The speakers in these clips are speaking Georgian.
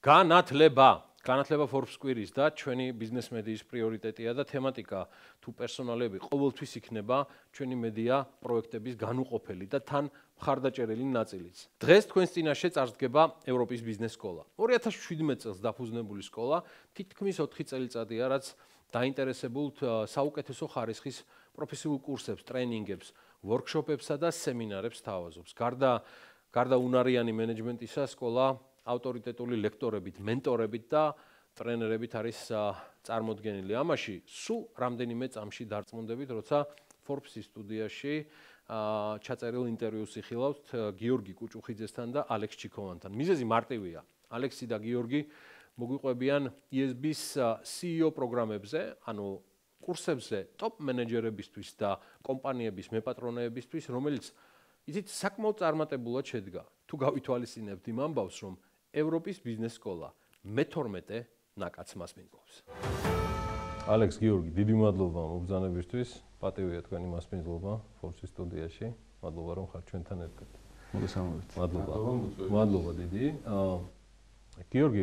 განათლება Forbes კვირის და ჩვენი ბიზნეს მედიის პრიორიტეტია და თემატიკა თუ პერსონალები ყოველთვის იქნება ჩვენი მედია პროექტების განუყოფელი და თან მხარდაჭერილი ნაწილიც. დღეს თქვენს წინაშე წარსდგება ევროპის ბიზნეს სკოლა. 2017 წელს დაფუძნებული სკოლა თითქმის 4 წელიწადია, რაც დაინტერესებულთ საუკეთესო ხარისხის პროფესიულ კურსებს, ტრენინგებს, ვორქშოპებსა და სემინარებს თავაზობს. გარდა უნარიანი მენეჯმენტისა, სკოლა ავტორიტეტული ლექტორებით, მენტორებით და ტრენერებით არის წარმოდგენილი. ამაში სულ რამდენიმე წამში დარწმუნდებით, როცა Forbes-ის სტუდიაში ჩაწერილ ინტერვიუს იხილავთ გიორგი კუჭუხიძესთან და ალექს ჩიქოვანთან. მიზეზი მარტივია. ალექსი და გიორგი მოგვიყვებიან ESB-ის CEO პროგრამებზე, ანუ კურსებზე ტოპ მენეჯერებისთვის და კომპანიების მეპატრონეებისთვის, რომელიც იცით საკმაოდ წარმატებულად შედგა. თუ გავითვალისწინებთ იმ ამბავს, რომ ევროპის ბიზნეს სკოლა მე-12 ნაკადს მას მიიღებს. ალექს, გიორგი, დიდი მადლობა მობრძანებისთვის. პატივია თქვენი მასპინძლობა Forbes-ის სტუდიაში. მადლობა რომ ხართ ჩვენთან ერთად. მოგესალმებით. მადლობა დიდი. გიორგი,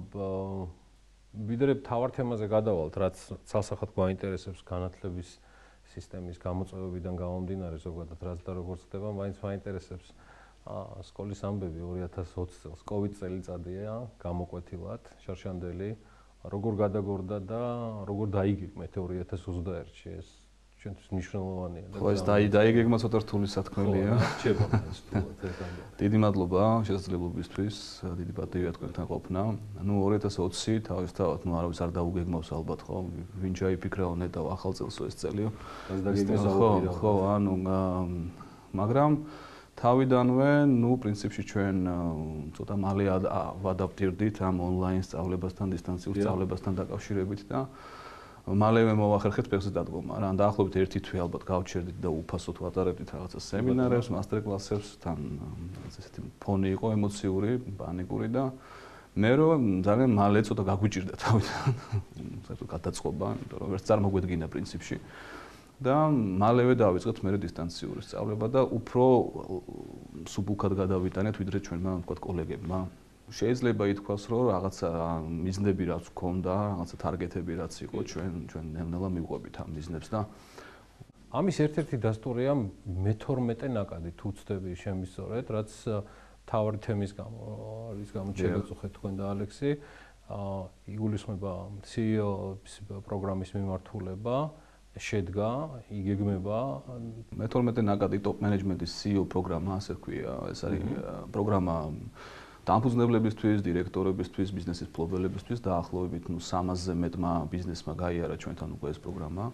ვიდრე თავარ თემაზე გადავალთ, რაც ცალსახად გვაინტერესებს განათლების სისტემის გამოწვევებიდან გამომდინარე ზოგადად რაც და როგორ ხდება, მაინც მაინტერესებს სკოლის ამბები 2020 წელს, COVID წელიწადია, გამოკვეთილად, შარშანდელი, როგორ გადაგორდა და როგორ დაიგეგმეთ 2021-ში ეს ჩვენთვის მნიშვნელოვანია. ხო, ეს დაიგეგმა ცოტა რთული სათქმელია. რჩება ეს თულად ეს ამბავი. დიდი მადლობა შესაძლებლობისთვის, დიდი პატივია თქვენთან ყოფნა. 2020 თავისთავად არავის არ დაუგეგმავს ალბათ, ხო? ვინ ჩაიფიქრა ნეტავ ახალ წელსო ეს წელიო. ხო, მაგრამ თავიდანვე, პრინციპში ჩვენ ცოტა მალე ვადაპტირდით ამ ონლაინ სწავლებასთან, დისტანციურ სწავლებასთან დაკავშირებით და მალევე მოვახერხეთ ფეხზე დადგომა. რა, დაახლოებით 1 თვე ალბათ გავჩერდით და უფასოდ ვატარებდით რაღაცა სემინარებს, მასტერკლასებს, თან ესეთი ფონი იყო ემოციური, პანიკური და მე რომ ძალიან მალე ცოტა გაგვიჭირდა თავიდან. საერთოდ გადაწყობა, იმიტომ რომ ვერც წარმოგვედგინა პრინციპში. და მალევე დავიწყეთ მე დისტანციური სწავლება და უფრო სუბუქად გადავიტანეთ ვიდრე ჩვენმა ვთქვათ კოლეგებმა. შეიძლება ითქვას, რომ რაღაცა მიზნები რაც ჰქონდა, რაღაცა ტარგეტები რაც იყო, ჩვენ ნელ-ნელა მივყვებით ამ მიზნებს და ამის ერთ-ერთი დასტურია მე-12 ნაკადი თუ ვცდები შემისწორეთ, რაც თავარი თემის გამო არის გამოჩერწუხეთ თქვენ და ალექსი. იგულისხმება CEO-ის პროგრამის მიმართულება შედგა, იგეგმება მე-12 ნაკადი ტოპ მენეჯმენტის CEO პროგრამა, ასე ვქვია, ეს არის პროგრამა დამფუძნებლებისთვის, დირექტორებისთვის, ბიზნესის მფლობელებისთვის დაახლოებით 300-ზე მეტმა ბიზნესმა გაიარა ჩვენთან უკვე ეს პროგრამა.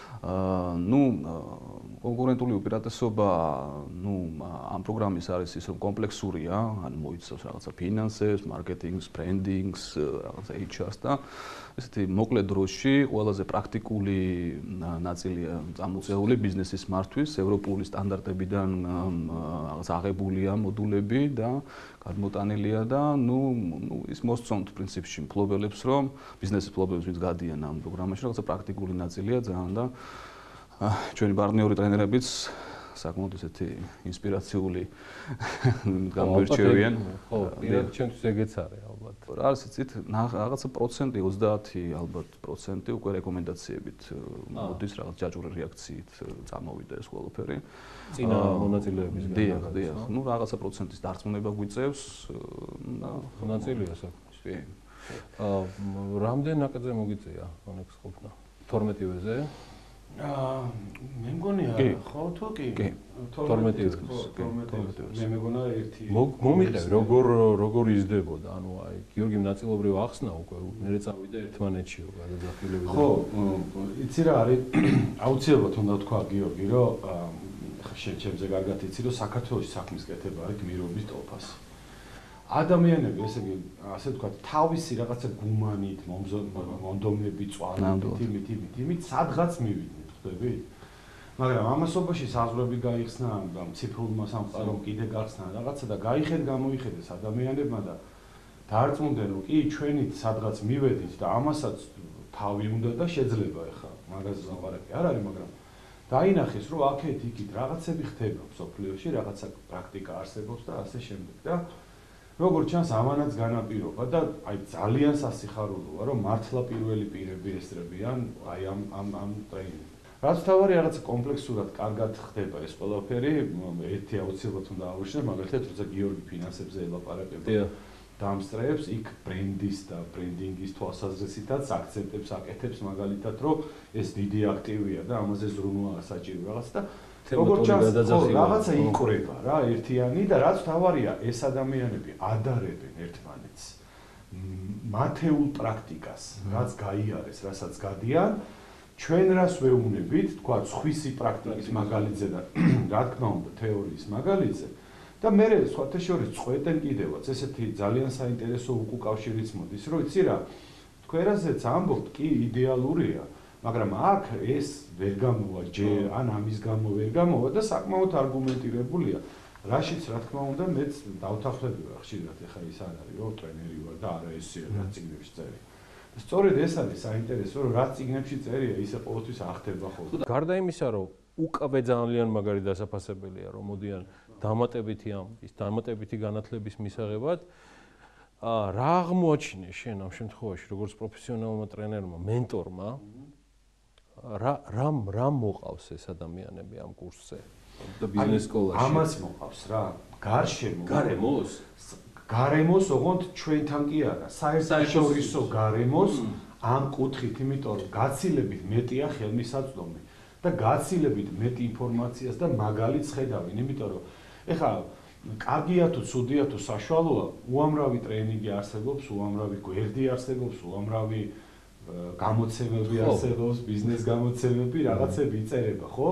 კონკურენტული უპირატესობა, ამ პროგრამის არის ის, რომ კომპლექსურია, ანუ მოიცავს რაღაცა ფინანსებს, მარკეტინგს, ბრენდინგს, რაღაცა HR-ს და ესეთი მოკლე დროში ყველაზე პრაქტიკული ნაწილია წამოწეული ბიზნესის მართვის, ევროპული სტანდარტებიდან რაღაც აღებულია მოდულები და გადმოტანილია და ის მოსწონთ პრინციპში მფლობელებს, რომ ბიზნესის მფლობელებს ვინც გადიან ამ პროგრამაში, რაღაცა პრაქტიკული ნაწილია ძალიან და ჩვენი პარტნიორი ტრენერებიც საკმაოდ ესეთი ინსპირაციული გამოირჩევიან. ხო, პირად ჩვენთვის ეგეც არის ალბათ. რა არის იცით, რაღაცა პროცენტი 30 ალბათ პროცენტი უკვე რეკომენდაციებით მოდის რაღაც ჯაჭვური რეაქციით წამოვიდა ეს ყველაფერი. წინა მონაწილეებისგან. დიახ. რაღაცა პროცენტის დარწმუნება გვიწევს და მონაწილეა საქმეში. კი. რამდენ ნაკადზე მოგიწია ონექს ყოფნა? 12-ზე? მე მგონია, ხო თუ კი? 12-ზე. მე მეგონა ერთი. მომიყევ როგორ იზრდებოდა, ანუ აი გიორგიმ ნაწილობრივ ახსნა უკვე მე წავიდა ერთმანეთშიო გადაძახილებით. ხო, იცი რა არის აუცილებლად უნდა თქვა გიორგი, რომ ჩემზე კარგად იცი, რომ საქართველოს საქმის კეთება არის გმირობის ტოლფასი. ადამიანები, ესე იგი, ასე ვთქვათ, თავისი რაღაცა გუმანით, მონდომებით, წვალებით, იმით სადღაც მივიდნენ, ხვდებით? მაგრამ ამასობაში საზღვრები გაიხსნა, ციფრულმა სამყარომ კიდე გახსნა რაღაცა და გამოიხედეს ადამიანებმა და დაარწმუნდნენ, რომ კი ჩვენით სადღაც მივედით და ამასაც თავი უნდა და შეიძლება ახლა მაგაზე ლაპარაკი არ არის, მაგრამ დაინახეს, რომ აქეთ-იქით რაღაცები ხდება მსოფლიოში, რაღაცა პრაქტიკა არსებობს და ასე შემდეგ და როგორც ჩანს, ამანაც განაპირობა და აი ძალიან სასიხარულოა, რომ მართლა პირველი პირები ესწრებიან აი ამ ტრეინინგს. რაც თავარი რაღაც კომპლექსურად კარგად ხდება ეს ყველაფერი, ერთი აუცილებლად უნდა ავუშნო, მაგალითად, როცა გიორგი ფინანსებზე ელაპარაკება დამსწრეებს, იქ ბრენდის და ბრენდინგის თვალსაზრისითაც აქცენტებს აკეთებს, მაგალითად, რომ ეს დიდი აქტივია და ამაზე ზრუნვაა საჭირო რაღაც და როგორც ჩანს, რაღაცა იკვრება რა ერთიანი და რაც თავარია, ეს ადამიანები ადარებენ ერთმანეთს მათეულ პრაქტიკას, რაც გაიარეს, რასაც გადიან, ჩვენ რას ვეუბნებით, თქვა, სხვისი პრაქტიკის მაგალითზე და რა თქმა უნდა, თეორიის მაგალითზე და მე სხვათა შორის წყვეტენ კიდევაც ესეთი ძალიან საინტერესო უკავშირიც მოდის, რომ იცი რა, თქვენაზეც ამბობთ, კი იდეალურია, მაგრამ აქ ეს ვერ გამოვა ჯერ, ან ამის გამო ვერ გამოვა და საკმაოდ არგუმენტირებულია. რაშიც რა თქმა უნდა მეც დავთანხმდება ხშირად, ეხა ის არ არის, რომ ტრენერი ვარ და არა ესეა რა წიგნებში წერია. სწორედ ეს არის საინტერესო, რომ რა წიგნებში წერია, ისე ყოველთვის ახდება ხოლმე. გარდა იმისა, რომ უკავე ძალიან მაგარი დასაფასებელია, რომ მოდიან დამატებითი ამბის, დამატებითი განათლების მისაღებად, რა აღმოაჩინე შენ ამ შემთხვევაში, როგორც პროფესიონალურმა ტრენერმა, მენტორმა, რა მოყავს ეს ადამიანები ამ კურსზე და ბიზნეს სკოლაში? ამას მოყავს რა, გარემოს, ოღონდ ჩვენთან კი არა, საერთაშორისო გარემოს ამ კუთხით, იმიტომ რომ გაცილებით მეტია ხელმისაწვდომი და გაცილებით მეტი ინფორმაციას და მაგალითს ხედავენ, იმიტომ რომ ეხლა კარგია თუ ცუდია თუ საშუალოა, უამრავი ტრეინინგი არსებობს, უამრავი გვერდი არსებობს, უამრავი გამოცემები არსებობს, ბიზნეს გამოცემები, რაღაცები იწერება, ხო?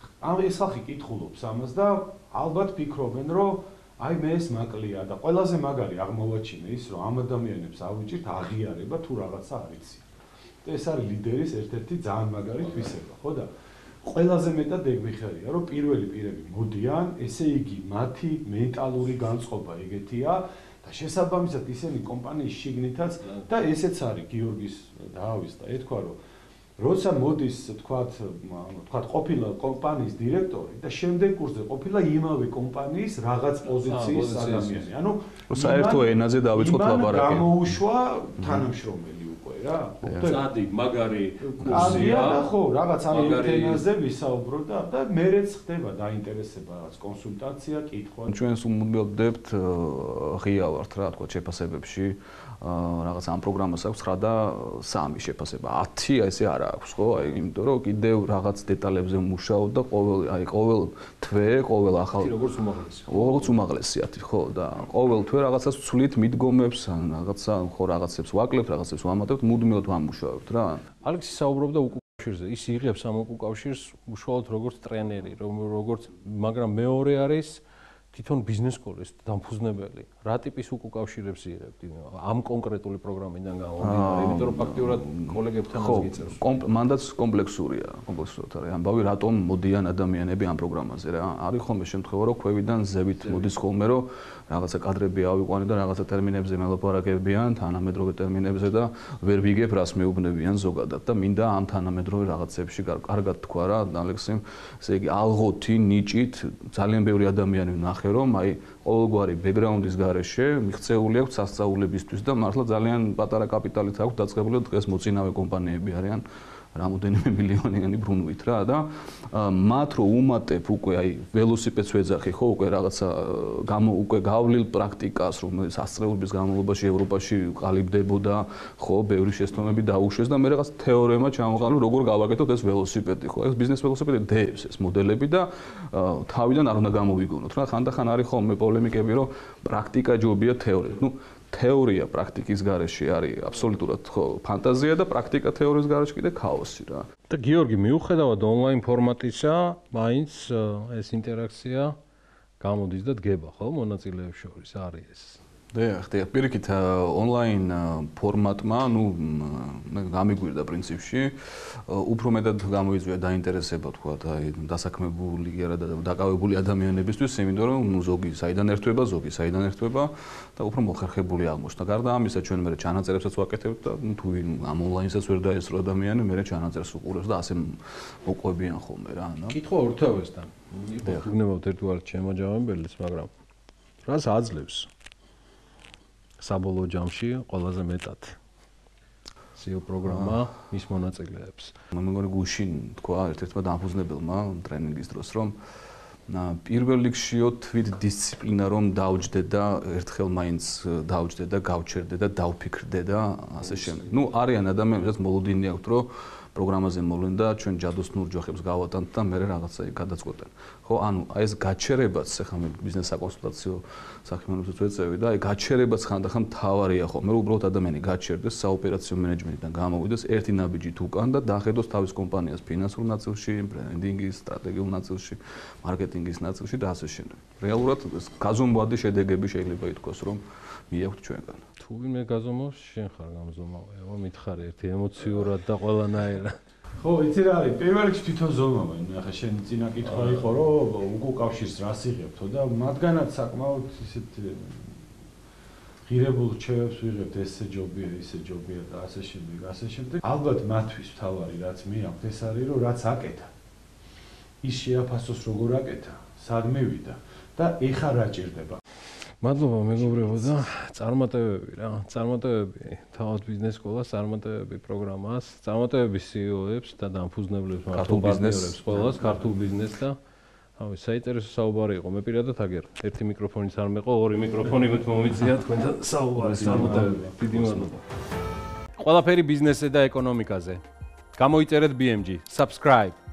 ეს ხალხი კითხულობს ამას და ალბათ ფიქრობენ, რომ აი მე ეს მაკლია და ყველაზე მაგარი აღმოვაჩინე ის, რომ ამ ადამიანებს ავიჭირთ აღიარება თუ რაღაცა არიციან. და ეს არის ლიდერის ერთ-ერთი ძალიან მაგარი თვისება, ხო და ყველაზე მეტად ეგვიხარია, რომ პირველი პირები მოდიან, ესე იგი მათი მენტალური განწყობა ეგეთია და შესაბამისად ისინი კომპანიის შიგნითაც და ესეც არის გიორგის დაავის და ეთქვა, რომ როცა მოდის, თქვათ, ყოფილა კომპანიის დირექტორი და შემდეგ კურსზე ყოფილა იმავე კომპანიის რაღაც პოზიციის ადამიანი. ანუ საერთო ენაზე დავიწყოთ ლაპარაკი. გამოუშვა თანამშრომელი უკვე რა. წადი, მაგარი კურსია და ხო, რაღაც აი ენაზე ვისაუბრო და მერეც ხდება დაინტერესება რაღაც კონსულტაცია, კითხვა. ჩვენს უმუდმელად ვდებთ ღია ვართ რა, თქვა შეფასებებში. რაღაც ამ პროგრამას აქვს 9 და 3 შეფასება. 10 ესე არა აქვს, ხო? აი, იმიტომ რომ კიდევ რაღაც დეტალებზე მუშაობ და ყოველ თვე, ყოველ ახალ როგორც უმაღლესი 10, ხო? და ყოველ თვე რაღაცას ვცვლით მიდგომებს, ან რაღაცა ხო რაღაცებს ვაკლებთ, რაღაცებს ვამატებთ, მუდმივად ვამუშავებთ რა. ალექსი საუბრობდა უკავშირზე. ის იღებს ამ უკავშირს უშუალოდ როგორც ტრენერი, როგორც, მაგრამ მეორე არის თვითონ ბიზნეს სკოლის დამფუძნებელი. რა ტიპის უკავშირებს იღებთ ამ კონკრეტული პროგრამიდან გამომდინარე? იმიტომ რომ ფაქტიურად კოლეგებთანაც გიწერს. მანდაც კომპლექსურია, კომპლექსურად არის ამბავი, რატომ მოდიან ადამიანები ამ პროგრამაზე რა. არის ხოლმე შემთხვევა, რომ ქვევიდან ზევით მოდის ხოლმე, რომ რაღაცა კადრები ავიყვანე და რაღაცა ტერმინებზე მელაპარაკებიან, თანამედროვე ტერმინებზე და ვერ ვიგებ რას მეუბნებიან ზოგადად და მინდა ამ თანამედროვე რაღაცებში კარგად თქვა რა, ალექსიმ, ესე იგი ალღოთი, ნიჭით ძალიან ბევრი ადამიანი ვნახე, რომ აი ყოველგვარი ბექგრაუნდის გარეშე მიღწეული აქვს სასწაულებისთვის და მართლა ძალიან პატარა კაპიტალით აქვს დაწყებული და დღეს მოწინავე კომპანიები არიან რამოდენიმე მილიონიანი ბრუნვით რა და მათ რო უმატებ უკვე აი ველოსიპედს ვეძახი ხო უკვე რაღაცა უკვე გავლილ პრაქტიკას რომ სასწრეულობის განმავლობაში ევროპაში ყალიბდებოდა ხო ბევრი შეცდომები დაუშვეს და მე რაღაც თეორემა ჩამოყალიბე როგორ გავაკეთოთ ეს ველოსიპედი ხო ეს ბიზნეს ველოსიპედი დებს ეს მოდელები და თავიდან არ უნდა გამოვიგონოთ რა ხანდახან არის ხოლმე პოლემიკები რომ პრაქტიკა ჯობია თეორია ნუ თეორია პრაქტიკის გარეშე არის აბსოლუტურად ხო ფანტაზია და პრაქტიკა თეორიის გარეშე კიდე ქაოსი რა. და გიორგი მიუხედავად ონლაინ ფორმატისა, მაინც ეს ინტერაქცია გამოდის და დგება ხო მონაწილეებს შორის არის ეს. ხდება პირიქით ონლაინ ფორმატმა, ნუ მე გამიგვირდა პრინციპში, უფრო მეტად გამოიწვია დაინტერესება თქვა აი დასაქმებული და დაკავებული ადამიანებისთვის, იმიტომ რომ ნუ ზოგი საიდან ერთვება, ზოგი საიდან ერთვება და უფრო მოხერხებული აღმოჩნდა. გარდა ამისა, ჩვენ მე ჩანაწერებსაც ვაკეთებთ და თუ ამ ონლაინსაც ვერ დაესწრო ადამიანი, მე ჩანაწერს უყურებს და ასე მოყვებიან ხოლმე რა. კითხვა ორთავესთან. ვიგნებავთ ერთგვარად შემაჯამებელს, მაგრამ რას აძლევს? საბოლოო ჯამში ყველაზე მეტად. SEO პროგრამა მის მონაწილეებს. მე მგონი გუშინ თქვა ერთ-ერთმა დამფუძნებელმა ტრენინგის დროს, რომ პირველ რიგშიო თვით დისციპლინა რომ დავჯდე და ერთხელ მაინც დავჯდე და გავჩერდე და დავფიქრდე და ასე შემდეგ. ნუ არიან ადამიანები, რაც მოლოდინი აქვთ, რომ პროგრამაზე მოვლენ და ჩვენ ჯადოსნურ ჯოხებს გავატანთ და მე რაღაცა გადაწყვეტენ. ხო, ანუ აი ეს გაჩერებაც, ახლა მე ბიზნეს საკონსულტაციო საქმიანობასაც ვეწევი და აი გაჩერებაც ხანდახან მთავარია ხო. მე უბრალოდ ადამიანი გაჩერდეს საოპერაციო მენეჯმენტიდან გამოვიდეს ერთი ნაბიჯით უკან და დახედოს თავის კომპანიას ფინანსურ ნაწილში, ბრენდინგის, სტრატეგიულ ნაწილში, მარკეტინგის ნაწილში და ასე შემდეგ. რეალურად გაზომვადი შედეგები შეიძლება ითქვას, რომ მიაქვთ ჩვენგან. თუ ვინმე გაზომავს, შენ ხარ გამზომავე, მითხარი ერთი ემოციურად და ყველანაირად. ხო, იცი რა არის, პირველ რიგში თვითონ ზომავენ. ახლა შენ წინა კითხვა იყო, რომ უკავშირს რას იღებთო და მათგანაც საკმაოდ ისეთ ღირებულ რჩევებს ვიღებთ, ესე ჯობია, ისე ჯობია და ასე შემდეგ, ასე შემდეგ. ალბათ მათთვის თავარი რაც მე აქვთ, ეს არის, რომ რაც აკეთა, ის შეაფასოს როგორ აკეთა, სად მივიდა და ეხა რა ჭირდება. მადლობა მეგობრებო და წარმატებები რა. წარმატებები თავად ბიზნეს სკოლას, წარმატებები პროგრამას, წარმატებები CEO-ებს და დამფუძნებლებს, მართულ პარტნიორებს ყველას, ქართულ ბიზნესს და ავი საინტერესო საუბარი იყო. მე პირადად აგერ ერთი მიკროფონიც არ მეყო, ორი მიკროფონი მომიწია თქვენთან საუბარს. წარმატებები. დიდი მადლობა. ყველაფერი ბიზნესზე და ეკონომიკაზე. გამოიწერეთ BMG, subscribe